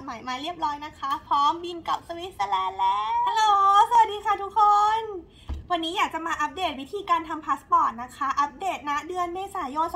ใหม่มาเรียบร้อยนะคะพร้อมบินกลับสวิตเซอร์แลนด์แล้วฮัลโหลสวัสดีค่ะทุกคนวันนี้อยากจะมาอัปเดตวิธีการทำพาสปอร์ตนะคะอัปเดตนะเดือนเมษายน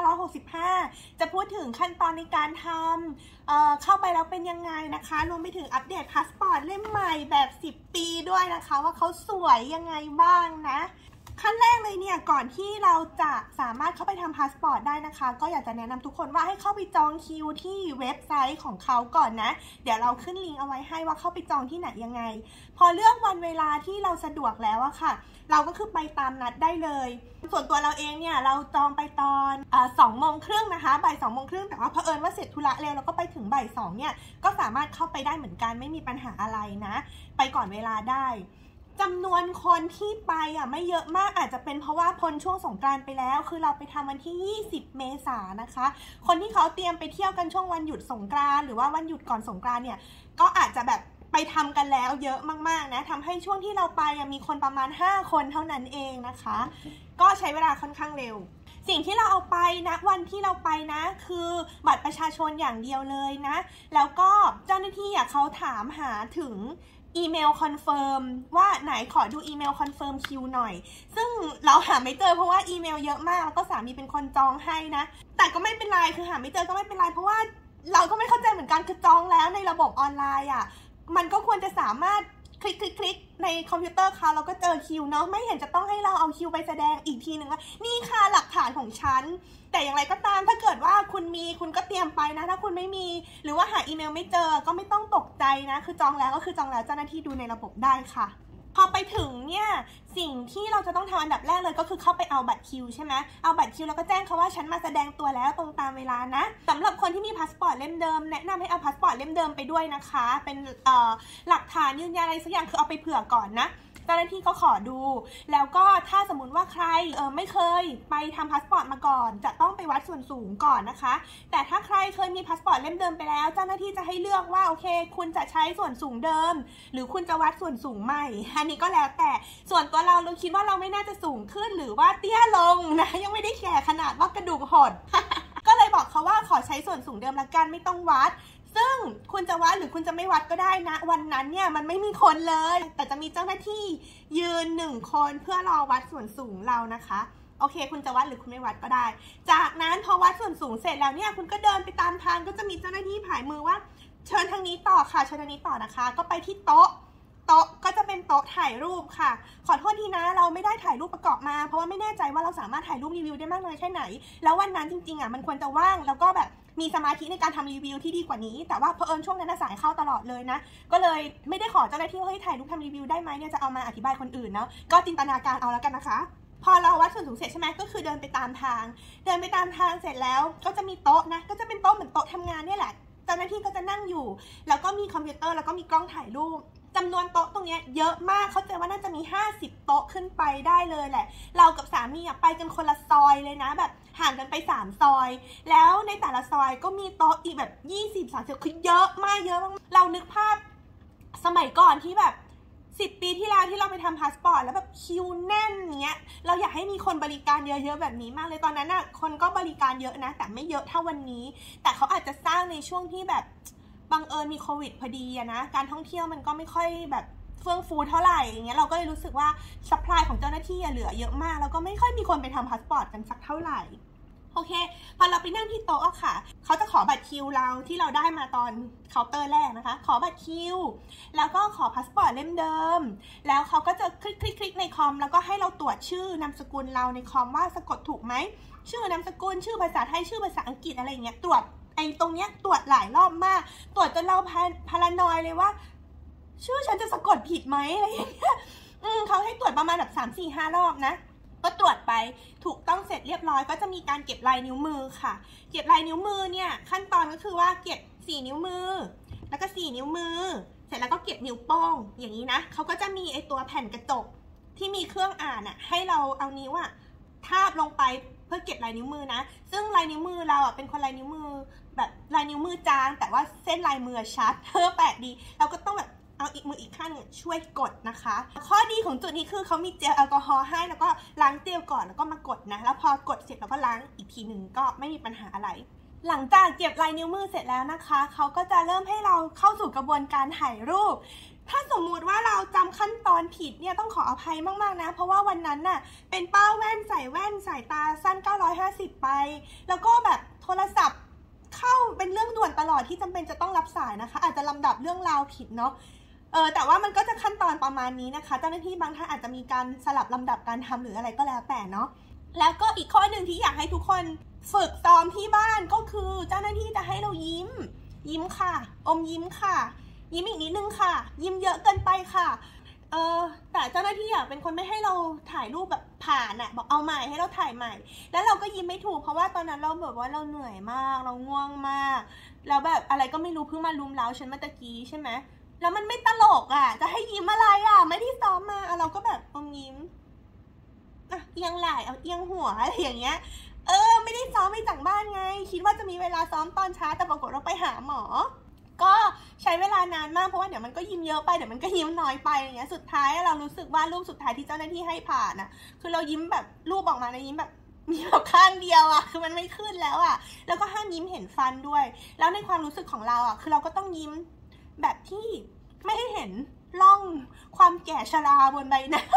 2565 จะพูดถึงขั้นตอนในการทำเข้าไปแล้วเป็นยังไงนะคะรวมไปถึงอัปเดตพาสปอร์ตเล่มใหม่แบบ10 ปีด้วยนะคะว่าเขาสวยยังไงบ้างนะขั้นแรกเลยเนี่ยก่อนที่เราจะสามารถเข้าไปทำพาสปอร์ตได้นะคะก็อยากจะแนะนำทุกคนว่าให้เข้าไปจองคิวที่เว็บไซต์ของเขาก่อนนะเดี๋ยวเราขึ้นลิงก์เอาไว้ให้ว่าเข้าไปจองที่ไหนยังไงพอเลือกวันเวลาที่เราสะดวกแล้วอะค่ะเราก็คือไปตามนัดได้เลยส่วนตัวเราเองเนี่ยเราจองไปตอน2:30นะคะบ่าย2:30แต่ว่าเผอิญว่าเสร็จธุระเร็วแล้วก็ไปถึงบ่าย2เนี่ยก็สามารถเข้าไปได้เหมือนกันไม่มีปัญหาอะไรนะไปก่อนเวลาได้จำนวนคนที่ไปไม่เยอะมากอาจจะเป็นเพราะว่าพ้นช่วงสงกรานต์ไปแล้วคือเราไปทำวันที่20 เมษายนนะคะคนที่เขาเตรียมไปเที่ยวกันช่วงวันหยุดสงกรานต์หรือว่าวันหยุดก่อนสงกรานต์เนี่ยก็อาจจะแบบไปทำกันแล้วเยอะมากๆนะทำให้ช่วงที่เราไปมีคนประมาณ5 คนเท่านั้นเองนะคะก็ใช้เวลาค่อนข้างเร็วสิ่งที่เราเอาไปนะวันที่เราไปนะคือบัตรประชาชนอย่างเดียวเลยนะแล้วก็เจ้าหน้าที่เขาถามหาถึงอีเมลคอนเฟิร์มว่าไหนขอดูอีเมลคอนเฟิร์มคิวหน่อยซึ่งเราหาไม่เจอเพราะว่าอีเมลเยอะมากแล้วก็สามีเป็นคนจองให้นะแต่ก็ไม่เป็นไรคือหาไม่เจอก็ไม่เป็นไรเพราะว่าเราก็ไม่เข้าใจเหมือนกันคือจองแล้วในระบบออนไลน์มันก็ควรจะสามารถคลิกในคอมพิวเตอร์เขาเราก็เจอคิวเนาะไม่เห็นจะต้องให้เราเอาคิวไปแสดงอีกทีหนึ่งว่านี่ค่ะหลักฐานของฉันแต่อย่างไรก็ตามถ้าเกิดว่าคุณก็เตรียมไปนะถ้าคุณไม่มีหรือว่าหาอีเมลไม่เจอก็ไม่ต้องตกใจนะคือจองแล้วก็คือจองแล้วเจ้าหน้าที่ดูในระบบได้ค่ะพอไปถึงเนี่ยสิ่งที่เราจะต้องทำอันดับแรกเลยก็คือเข้าไปเอาบัตรคิวใช่ไหมเอาบัตรคิวแล้วก็แจ้งเขาว่าฉันมาแสดงตัวแล้วตรงตามเวลานะสำหรับคนที่มีพาสปอร์ตเล่มเดิมแนะนำให้เอาพาสปอร์ตเล่มเดิมไปด้วยนะคะเป็นหลักฐานยืนยันอะไรสักอย่างคือเอาไปเผื่อก่อนนะเจ้าหน้าที่เขาขอดูแล้วก็ถ้าสมมติว่าใครไม่เคยไปทำพาสปอร์ตมาก่อนจะต้องไปวัดส่วนสูงก่อนนะคะแต่ถ้าใครเคยมีพาสปอร์ตเล่มเดิมไปแล้วเจ้าหน้าที่จะให้เลือกว่าโอเคคุณจะใช้ส่วนสูงเดิมหรือคุณจะวัดส่วนสูงใหม่อันนี้ก็แล้วแต่ส่วนตัวเราคิดว่าเราไม่น่าจะสูงขึ้นหรือว่าเตี้ยลงนะยังไม่ได้แก่ขนาดว่ากระดูกหด ก็เลยบอกเขาว่าขอใช้ส่วนสูงเดิมละกันไม่ต้องวัดซึ่งคุณจะวัดหรือคุณจะไม่วัดก็ได้นะวันนั้นเนี่ยมันไม่มีคนเลยแต่จะมีเจ้าหน้าที่ยืน1 คนเพื่อรอวัดส่วนสูงเรานะคะโอเคคุณจะวัดหรือคุณไม่วัดก็ได้จากนั้นพอวัดส่วนสูงเสร็จแล้วเนี่ยคุณก็เดินไปตามทางก็จะมีเจ้าหน้าที่ผายมือว่าเชิญทางนี้ต่อค่ะเชิญทางนี้ต่อนะคะก็ไปที่โต๊ะก็จะเป็นโต๊ะถ่ายรูปค่ะขอโทษทีนะเราไม่ได้ถ่ายรูปประกอบมาเพราะว่าไม่แน่ใจว่าเราสามารถถ่ายรูปรีวิวได้มากน้อยแค่ไหนแล้ววันนั้นจริงๆมันควรจะว่างแล้วก็แบบมีสมาธิในการทำรีวิวที่ดีกว่านี้แต่ว่าเผอิญช่วงนั้นสายเข้าตลอดเลยนะก็เลยไม่ได้ขอเจ้าหน้าที่ว่าให้ถ่ายรูปทำรีวิวได้ไหมเนี่ยจะเอามาอธิบายคนอื่นเนาะก็จินตนาการเอาแล้วกันนะคะพอเราวัดส่วนสูงเสร็จใช่ไหมก็คือเดินไปตามทางเสร็จแล้วก็จะมีโต๊ะนะก็จะเป็นโต๊ะเหมือนโต๊ะทำงานเนี่ยแหละเจ้าหน้าที่ก็จะนั่งอยู่แล้วก็มีคอมพิวเตอร์แล้วก็มีกล้องถ่ายรูปจำนวนโต๊ะตรงนี้เยอะมากเข้าใจว่าน่าจะมี50 โต๊ะขึ้นไปได้เลยแหละเรากับสามีไปกันคนละซอยเลยนะแบบห่างกันไป3 ซอยแล้วในแต่ละซอยก็มีโต๊ะอีกแบบ20-30คือเยอะมากเรานึกภาพสมัยก่อนที่แบบ10 ปีที่แล้วที่เราไปทำพาสปอร์ตแล้วแบบคิวแน่นเงี้ยเราอยากให้มีคนบริการเยอะๆแบบนี้มากเลยตอนนั้นคนก็บริการเยอะนะแต่ไม่เยอะเท่าวันนี้แต่เขาอาจจะสร้างในช่วงที่แบบบังเอิญมีโควิดพอดีนะการท่องเที่ยวมันก็ไม่ค่อยแบบเฟื่องฟูเท่าไหร่อย่างเงี้ยเราก็เลยรู้สึกว่าซัพพลายของเจ้าหน้าที่เหลือเยอะมากแล้วก็ไม่ค่อยมีคนไปทำพาสปอร์ตกันสักเท่าไหร่โอเคพอเราไปนั่งที่โต๊ะค่ะเขาจะขอบัตรคิวเราที่เราได้มาตอนเคาน์เตอร์แรกนะคะขอบัตรคิวแล้วก็ขอพาสปอร์ตเล่มเดิมแล้วเขาก็จะคลิกในคอมแล้วก็ให้เราตรวจชื่อนามสกุลเราในคอมว่าสะกดถูกไหมชื่อนามสกุลชื่อภาษาไทยชื่อภาษาอังกฤษอะไรเงี้ยตรวจตรงเนี้ยตรวจหลายรอบมากตรวจจนเราพารานอยเลยว่าชื่อฉันจะสะกดผิดไหมอะไรอย่างเงี้ยเขาให้ตรวจประมาณแบบ3-4-5 รอบนะก็ตรวจไปถูกต้องเสร็จเรียบร้อยก็จะมีการเก็บลายนิ้วมือค่ะเก็บลายนิ้วมือเนี่ยขั้นตอนก็คือว่าเก็บ4 นิ้วมือแล้วก็4 นิ้วมือเสร็จแล้วก็เก็บนิ้วโป้งอย่างนี้นะเขาก็จะมีตัวแผ่นกระจกที่มีเครื่องอ่านให้เราเอานิ้วทาบลงไปเพื่อเก็บลายนิ้วมือนะซึ่งลายนิ้วมือเราเป็นคนลายนิ้วมือแบบลายนิ้วมือจางแต่ว่าเส้นลายมือชัดแปลกดีเราก็ต้องแบบเอาอีกมืออีกข้างเนี่ยช่วยกดนะคะข้อดีของจุดนี้คือเขามีเจลแอลกอฮอล์ให้แล้วก็ล้างเจลก่อนแล้วก็มากดนะแล้วพอกดเสร็จเราก็ล้างอีกทีหนึ่งก็ไม่มีปัญหาอะไรหลังจากเก็บลายนิ้วมือเสร็จแล้วนะคะเขาก็จะเริ่มให้เราเข้าสู่กระบวนการถ่ายรูปถ้าสมมุติว่าเราจำขั้นตอนผิดเนี่ยต้องขออภัยมากๆนะเพราะว่าวันนั้นน่ะเป็นป้าแว่นใส่แว่นสายตาสั้น950ไปแล้วก็แบบโทรศัพท์เข้าเป็นเรื่องด่วนตลอดที่จำเป็นจะต้องรับสายนะคะอาจจะลำดับเรื่องราวผิดเนาะแต่ว่ามันก็จะขั้นตอนประมาณนี้นะคะเจ้าหน้าที่บางท่านอาจจะมีการสลับลำดับการทำหรืออะไรก็แล้วแต่เนาะแล้วก็อีกข้อหนึ่งที่อยากให้ทุกคนฝึกซ้อมที่บ้านก็คือเจ้าหน้าที่จะให้เรายิ้มค่ะอมยิ้มค่ะยิ้มอีกนิดนึงค่ะยิ้มเยอะเกินไปค่ะแต่เจ้าหน้าที่เป็นคนไม่ให้เราถ่ายรูปแบบผ่านอ่ะบอกเอาใหม่ให้เราถ่ายใหม่แล้วเราก็ยิ้มไม่ถูกเพราะว่าตอนนั้นเราแบบว่าเราเหนื่อยมากเราง่วงมากแล้วแบบอะไรก็ไม่รู้เพิ่งมารุมเร้าฉันเมื่อกี้ใช่ไหมแล้วมันไม่ตลกอ่ะจะให้ยิ้มอะไรอ่ะไม่ได้ซ้อมมาเราก็แบบอมยิ้มเอียงไหล่เอาเอียงหัวอะไรอย่างเงี้ยไม่ได้ซ้อมไม่จากบ้านไงคิดว่าจะมีเวลาซ้อมตอนเช้าแต่ปรากฏเราไปหาหมอก็ใช้เวลานานมากเพราะว่าเดี๋ยวมันก็ยิ้มเยอะไปเดี๋ยวมันก็ยิ้มน้อยไปอย่างเงี้ยสุดท้ายเรารู้สึกว่ารูปสุดท้ายที่เจ้าหน้าที่ให้ผ่านอ่ะคือเรายิ้มแบบรูปออกมานะยิ้มแบบมีแบบข้างเดียวอ่ะคือมันไม่ขึ้นแล้วอ่ะแล้วก็ห้ามยิ้มเห็นฟันด้วยแล้วในความรู้สึกของเราอ่ะคือเราก็ต้องยิ้มแบบที่ไม่ให้เห็นร่องความแก่ชราบนใบหน้า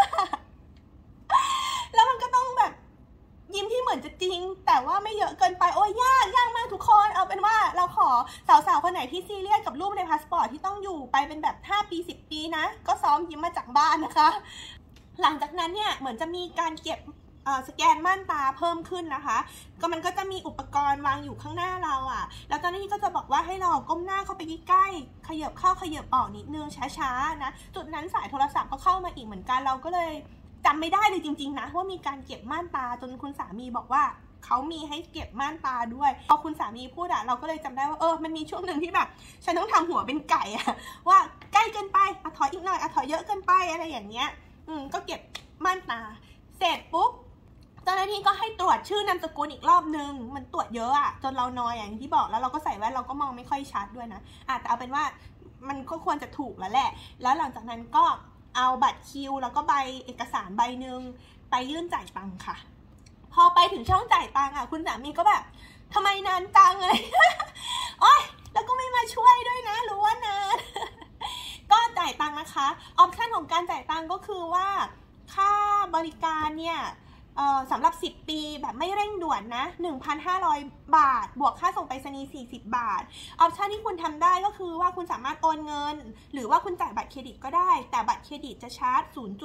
แล้วมันก็ต้องแบบยิ้มที่เหมือนจะจริงแต่ว่าไม่เยอะเกินไปโอ้ยยากมากทุกคนเอาเป็นว่าเราขอสาวๆคนไหนที่ซีเรียสกับรูปในพาสปอร์ตที่ต้องอยู่ไปเป็นแบบ5 ปี10 ปีนะก็ซ้อมยิ้มมาจากบ้านนะคะหลังจากนั้นเนี่ยเหมือนจะมีการเก็บสแกนม่านตาเพิ่มขึ้นนะคะก็มันก็จะมีอุปกรณ์วางอยู่ข้างหน้าเราอ่ะแล้วตอนนี้ก็จะบอกว่าให้เราก้มหน้าเข้าไปใกล้ๆขยับเข้าขยับออกนิดนึงช้าๆนะจุดนั้นสายโทรศัพท์ก็เข้ามาอีกเหมือนกันเราก็เลยจำไม่ได้เลยจริงๆนะว่ามีการเก็บม่านตาจนคุณสามีบอกว่าเขามีให้เก็บม่านตาด้วยพอคุณสามีพูดอ่ะเราก็เลยจำได้ว่ามันมีช่วงหนึ่งที่แบบฉันต้องทำหัวเป็นไก่อ่ะว่าใกล้เกินไปถอยอีกหน่อยถอยเยอะเกินไปอะไรอย่างเงี้ยก็เก็บม่านตาเสร็จปุ๊บเจ้าหน้าที่ก็ให้ตรวจชื่อนามสกุลอีกรอบนึงมันตรวจเยอะอ่ะจนเรานอยอย่างที่บอกแล้วเราก็ใส่แว่นเราก็มองไม่ค่อยชัดด้วยนะแต่เอาเป็นว่ามันก็ควรจะถูกแล้วแหละแล้วหลังจากนั้นก็เอาบัตรคิวแล้วก็ใบเอกสารใบหนึ่งไปยื่นจ่ายตังค่ะพอไปถึงช่องจ่ายตังคุณสามีก็แบบทำไมนานจังเลยโอ๊ยแล้วก็ไม่มาช่วยด้วยนะรู้ว่านานก็จ่ายตังนะคะออปชั่นของการจ่ายตังก็คือว่าค่าบริการเนี่ยสำหรับ10 ปีแบบไม่เร่งด่วนนะ 1,500 บาทบวกค่าส่งไปรษณีย์40 บาทออปชันที่คุณทำได้ก็คือว่าคุณสามารถโอนเงินหรือว่าคุณจ่ายบัตรเครดิตก็ได้แต่บัตรเครดิตจะชาร์จ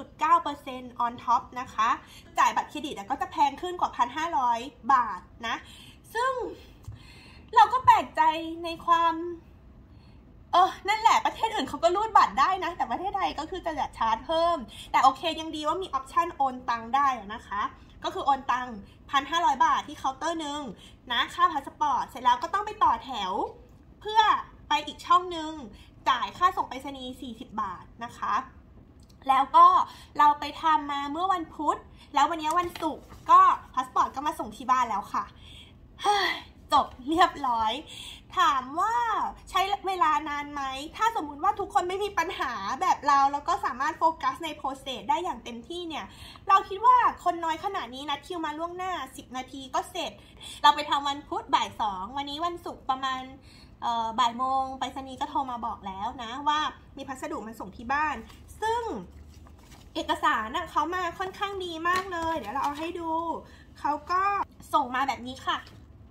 0.9% on top นะคะจ่ายบัตรเครดิตก็จะแพงขึ้นกว่า 1,500 บาทนะซึ่งเราก็แปลกใจในความนั่นแหละประเทศอื่นเขาก็รูดบัตรได้นะแต่ประเทศไทยก็คือจะชาร์จเพิ่มแต่โอเคยังดีว่ามีออปชันโอนตังได้นะคะก็คือโอนตัง 1,500 บาทที่เคาน์เตอร์นึงนะค่าพาสปอร์ตเสร็จแล้วก็ต้องไปต่อแถวเพื่อไปอีกช่องนึงจ่ายค่าส่งไปรษณีย์40 บาทนะคะแล้วก็เราไปทำมาเมื่อวันพุธแล้ววันนี้วันศุกร์ก็พาสปอร์ตก็มาส่งที่บ้านแล้วค่ะจบเรียบร้อยถามว่าใช้เวลานานไหมถ้าสมมุติว่าทุกคนไม่มีปัญหาแบบเราแล้วก็สามารถโฟกัสในโปรเซสได้อย่างเต็มที่เนี่ยเราคิดว่าคนน้อยขนาดนี้นัดคิวมาล่วงหน้า10 นาทีก็เสร็จเราไปทำวันพุธบ่าย 2วันนี้วันศุกร์ประมาณบ่ายโมงไปรษณีย์ก็โทรมาบอกแล้วนะว่ามีพัสดุมาส่งที่บ้านซึ่งเอกสารเขามาค่อนข้างดีมากเลยเดี๋ยวเราเอาให้ดูเขาก็ส่งมาแบบนี้ค่ะ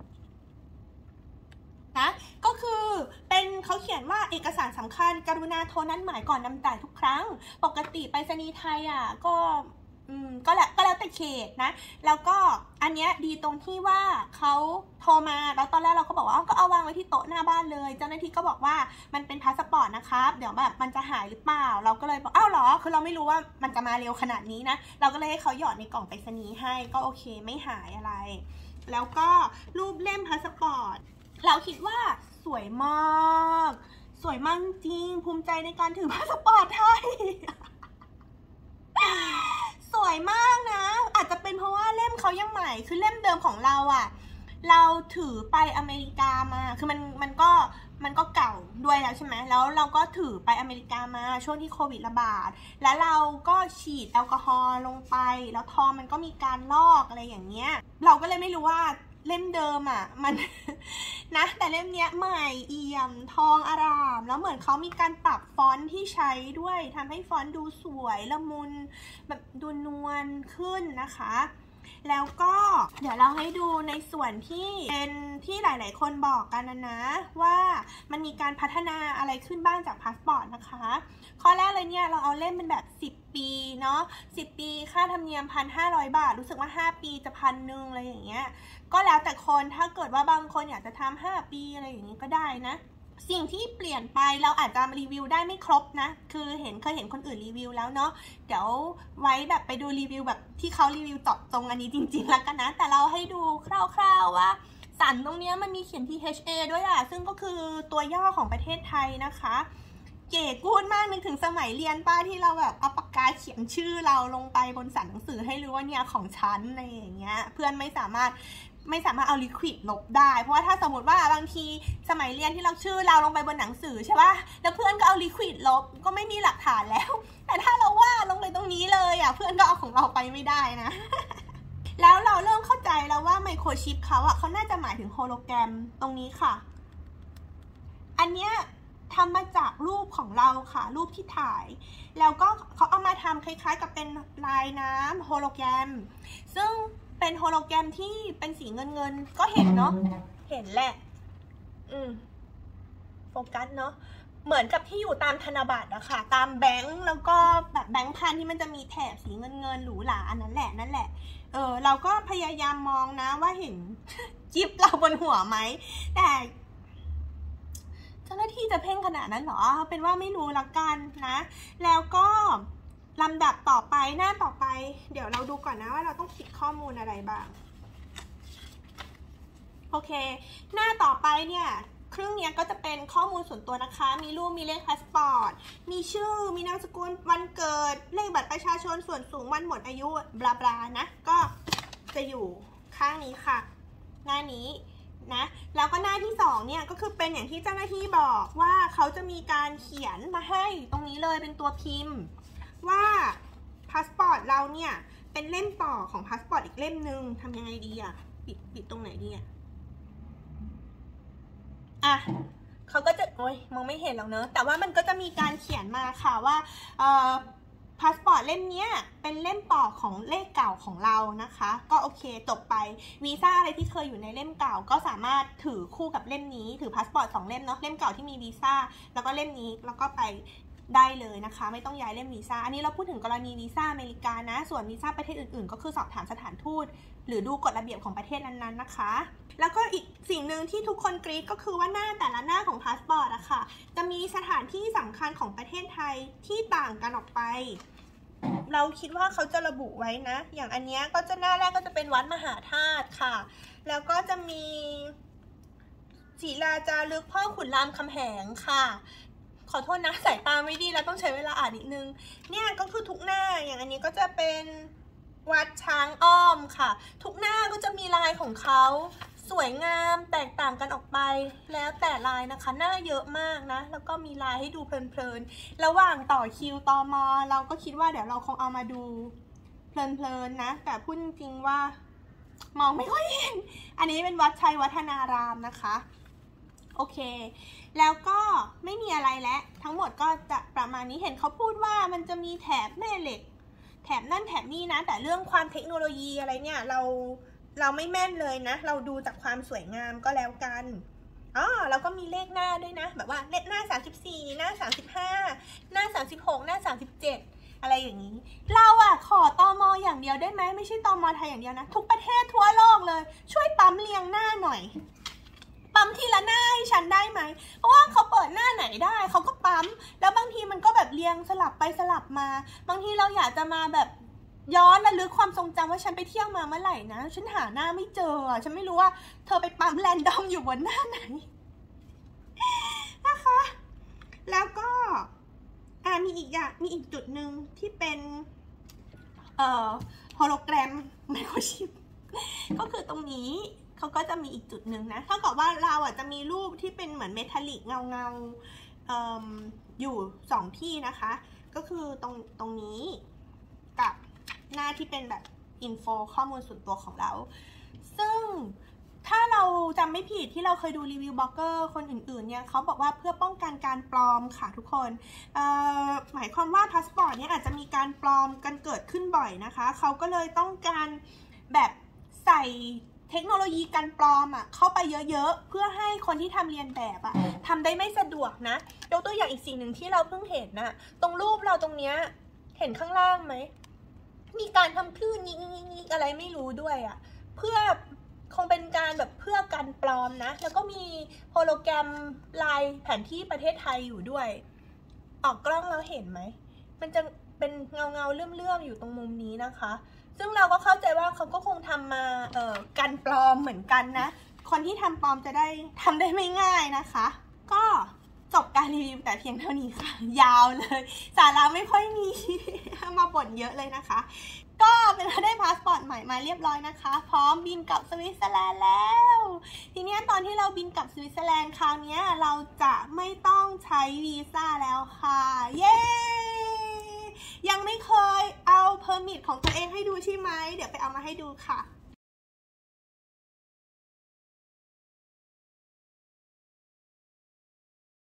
นะก็คือเป็นเขาเขียนว่าเอกสารสำคัญกรุณาโทรนัดหมายก่อนนำจ่ายทุกครั้งปกติไปรษณีย์ไทยก็แล้วแต่เขตนะแล้วก็อันเนี้ยดีตรงที่ว่าเขาโทรมาแล้วตอนแรกเราก็บอกว่าก็เอาวางไว้ที่โต๊ะหน้าบ้านเลยเจ้าหน้าที่ก็บอกว่ามันเป็นพาสปอร์ตนะครับเดี๋ยวแบบมันจะหายหรือเปล่าเราก็เลยบอกอ้าวเหรอคือเราไม่รู้ว่ามันจะมาเร็วขนาดนี้นะเราก็เลยให้เขาหยอดในกล่องไปรษณีย์ให้ก็โอเคไม่หายอะไรแล้วก็รูปเล่มพาสปอร์ตเราคิดว่าสวยมากจริงภูมิใจในการถือพาสปอร์ตไทย สวยมากนะอาจจะเป็นเพราะว่าเล่มเขายังใหม่คือเล่มเดิมของเราเราถือไปอเมริกามาคือมันก็เก่าด้วยแล้วใช่ไหมแล้วเราก็ถือไปอเมริกามาช่วงที่โควิดระบาดแล้วเราก็ฉีดแอลกอฮอล์ลงไปแล้วทองมันก็มีการลอกอะไรอย่างเงี้ยเราก็เลยไม่รู้ว่าเล่มเดิมอ่ะมัน นะแต่เล่มเนี้ยใหม่เอี่ยมทองอร่ามแล้วเหมือนเขามีการปรับฟอนต์ที่ใช้ด้วยทำให้ฟอนต์ดูสวยละมุนแบบดูนวลขึ้นนะคะแล้วก็เดี๋ยวเราให้ดูในส่วนที่เป็นที่หลายๆคนบอกกันนะว่ามันมีการพัฒนาอะไรขึ้นบ้างจากพาสปอร์ตนะคะข้อแรกเลยเนี่ยเราเอาเล่มเป็นแบบ10 ปีเนาะ10 ปีค่าธรรมเนียม 1,500 บาทรู้สึกว่า5 ปีจะ1,000อะไรอย่างเงี้ยก็แล้วแต่คนถ้าเกิดว่าบางคนอยากจะทำ5 ปีอะไรอย่างนี้ก็ได้นะสิ่งที่เปลี่ยนไปเราอาจจะรีวิวได้ไม่ครบนะคือเคยเห็นคนอื่นรีวิวแล้วเนาะเดี๋ยวไว้แบบไปดูรีวิวแบบที่เขารีวิวเจาะจงอันนี้จริงๆแล้วกันนะแต่เราให้ดูคร่าวๆว่าสันตรงนี้มันมีเขียน THA ด้วยอ่ะซึ่งก็คือตัวย่อของประเทศไทยนะคะเก๋กูดมากนึกถึงสมัยเรียนป้าที่เราแบบเอาปากกาเขียนชื่อเราลงไปบนสันหนังสือให้รู้ว่าเนี่ยของฉันอะไรอย่างเงี้ยเพื่อนไม่สามารถเอาลิควิดลบได้เพราะว่าถ้าสมมติว่าบางทีสมัยเรียนที่เราชื่อเราลงไปบนหนังสือใช่ป่ะแล้วเพื่อนก็เอาลิควิดลบก็ไม่มีหลักฐานแล้วแต่ถ้าเราวาดลงไปตรงนี้เลยอ่ะเพื่อนก็เอาของเราไปไม่ได้นะ แล้วเราเริ่มเข้าใจแล้วว่าไมโครชิปเขาอ่ะเขาน่าจะหมายถึงโฮโลแกรมตรงนี้ค่ะอันเนี้ยทำมาจากรูปของเราค่ะรูปที่ถ่ายแล้วก็เขาเอามาทำคล้ายๆกับเป็นลายน้ำโฮโลแกรมซึ่งเป็นโฮโลแกรมที่เป็นสีเงินก็เห็นเนาะเห็นแหละโฟกัสเนาะเหมือนกับที่อยู่ตามธนบัตรอะค่ะตามแบงก์แล้วก็แบบแบงก์พันที่มันจะมีแถบสีเงินหรูหราอันนั้นแหละเราก็พยายามมองนะว่าเห็นจิ๊บเราบนหัวไหมแต่เจ้าหน้าที่จะเพ่งขนาดนั้นเหรอเป็นว่าไม่รู้ละกันนะแล้วก็ลำดับต่อไปหน้าต่อไปเดี๋ยวเราดูก่อนนะว่าเราต้องคิดข้อมูลอะไรบ้างโอเคหน้าต่อไปเนี่ยครึ่งนี้ก็จะเป็นข้อมูลส่วนตัวนะคะมีรูปมีเลขพาสปอร์ตมีชื่อมีนามสกุลวันเกิดเลขบัตรประชาชนส่วนสูงวันหมดอายุบลาบลานะก็จะอยู่ข้างนี้ค่ะหน้านี้นะแล้วก็หน้าที่2เนี่ยก็คือเป็นอย่างที่เจ้าหน้าที่บอกว่าเขาจะมีการเขียนมาให้ตรงนี้เลยเป็นตัวพิมพ์ว่าพาสปอร์ตเราเนี่ยเป็นเล่มต่อของพาสปอร์ตอีกเล่มนึงทำยังไงดีอะปิดตรงไหนดีอะเขาก็จะโอ๊ยมองไม่เห็นหรอกเนอะแต่ว่ามันก็จะมีการเขียนมาค่ะว่าพาสปอร์ตเล่มนี้เป็นเล่มต่อของเลขเก่าของเรานะคะก็โอเคจบไปวีซ่าอะไรที่เคยอยู่ในเล่มเก่าก็สามารถถือคู่กับเล่มนี้ถือพาสปอร์ต2 เล่มเนาะเล่มเก่าที่มีวีซ่าแล้วก็เล่มนี้แล้วก็ไปได้เลยนะคะไม่ต้องย้ายเล่มวีซ่าอันนี้เราพูดถึงกรณีวีซ่าอเมริกานะส่วนวีซ่าประเทศอื่นๆก็คือสอบถามสถานทูตหรือดูกฎระเบียบของประเทศนั้นๆนะคะแล้วก็อีกสิ่งหนึ่งที่ทุกคนกรี๊ดก็คือว่าหน้าแต่ละหน้าของพาสปอร์ตอะค่ะจะมีสถานที่สำคัญของประเทศไทยที่ต่างกันออกไปเราคิดว่าเขาจะระบุไว้นะอย่างอันนี้ก็จะหน้าแรกก็จะเป็นวัดมหาธาตุค่ะแล้วก็จะมีศิลาจารึกพ่อขุนรามคำแหงค่ะขอโทษนะสายตาไม่ดีแล้วต้องใช้เวลาอ่านนิดนึงเนี่ยก็คือทุกหน้าอย่างอันนี้ก็จะเป็นวัดช้างอ้อมค่ะทุกหน้าก็จะมีลายของเขาสวยงามแตกต่างกันออกไปแล้วแต่ลายนะคะหน้าเยอะมากนะแล้วก็มีลายให้ดูเพลินๆระหว่างต่อคิวตม.เราก็คิดว่าเดี๋ยวเราคงเอามาดูเพลินๆนะแต่พูดจริงๆว่ามองไม่ค่อยเห็นอันนี้เป็นวัดชัยวัฒนารามนะคะโอเคแล้วก็ไม่มีอะไรแล้วทั้งหมดก็จะประมาณนี้เห็นเขาพูดว่ามันจะมีแถบแม่เหล็กแถบนั่นแถบนี่นะแต่เรื่องความเทคโนโลยีอะไรเนี่ยเราไม่แม่นเลยนะเราดูจากความสวยงามก็แล้วกันแล้วก็มีเลขหน้าด้วยนะแบบว่าเลขหน้า34หน้า35หน้า36หน้า37อะไรอย่างนี้เราอะขอตม.อย่างเดียวได้ไหมไม่ใช่ตม.ไทยอย่างเดียวนะทุกประเทศทั่วโลกเลยช่วยปั๊มเรียงหน้าหน่อยปั๊มทีละหน้าให้ฉันได้ไหมเพราะว่าเขาเปิดหน้าไหนได้เขาก็ปั๊มแล้วบางทีมันก็แบบเรียงสลับไปสลับมาบางทีเราอยากจะมาแบบย้อนระลึกความทรงจำว่าฉันไปเที่ยวมาเมื่อไหร่นะฉันหาหน้าไม่เจอฉันไม่รู้ว่าเธอไปปั๊มแรนดอมอยู่บนหน้าไหนนะคะแล้วก็มีอีกจุดหนึ่งที่เป็นโฮโลแกรมไมโครชิปก็คือตรงนี้เขาก็จะมีอีกจุดหนึ่งนะเท่ากับว่าเราจะมีรูปที่เป็นเหมือนเมทัลลิกเงาอยู่2ที่นะคะก็คือตรงนี้กับหน้าที่เป็นแบบอินโฟข้อมูลส่วนตัวของเราซึ่งถ้าเราจำไม่ผิดที่เราเคยดูรีวิวบล็อกเกอร์คนอื่นๆเนี่ยเขาบอกว่าเพื่อป้องกันการปลอมค่ะทุกคนหมายความว่าพาสปอร์ตเนี่ยอาจจะมีการปลอมกันเกิดขึ้นบ่อยนะคะเขาก็เลยต้องการแบบใส่เทคโนโลยีการปลอมเข้าไปเยอะๆเพื่อให้คนที่ทำเรียนแบบทำได้ไม่สะดวกนะยกตัวอย่างอีกสิ่งหนึ่งที่เราเพิ่งเห็นนะตรงรูปเราตรงเนี้ยเห็นข้างล่างไหมมีการทำคลื่นยิกอะไรไม่รู้ด้วยเพื่อคงเป็นการแบบเพื่อกันปลอมนะแล้วก็มีโฮโลแกรมลายแผนที่ประเทศไทยอยู่ด้วยออกกล้องเราเห็นไหมมันจะเป็นเงาเลื่อมๆอยู่ตรงมุมนี้นะคะซึ่งเราก็เข้าใจว่าเขาก็คงทำมากันปลอมเหมือนกันนะคนที่ทำปลอมจะได้ทำได้ไม่ง่ายนะคะก็จบการรีวิวแต่เพียงเท่านี้ค่ะยาวเลยสาระไม่ค่อยมี มาบ่นเยอะเลยนะคะก็เป็นว่าได้พาสปอร์ตใหม่มาเรียบร้อยนะคะพร้อมบินกลับสวิตเซอร์แลนด์แล้วทีนี้ตอนที่เราบินกลับสวิตเซอร์แลนด์คราวนี้เราจะไม่ต้องใช้วีซ่าแล้วค่ะเย้ยังไม่เคยเอาเพอร์มิทของตัวเองให้ดูใช่ไหมเดี๋ยวไปเอามาให้ดูค่ะ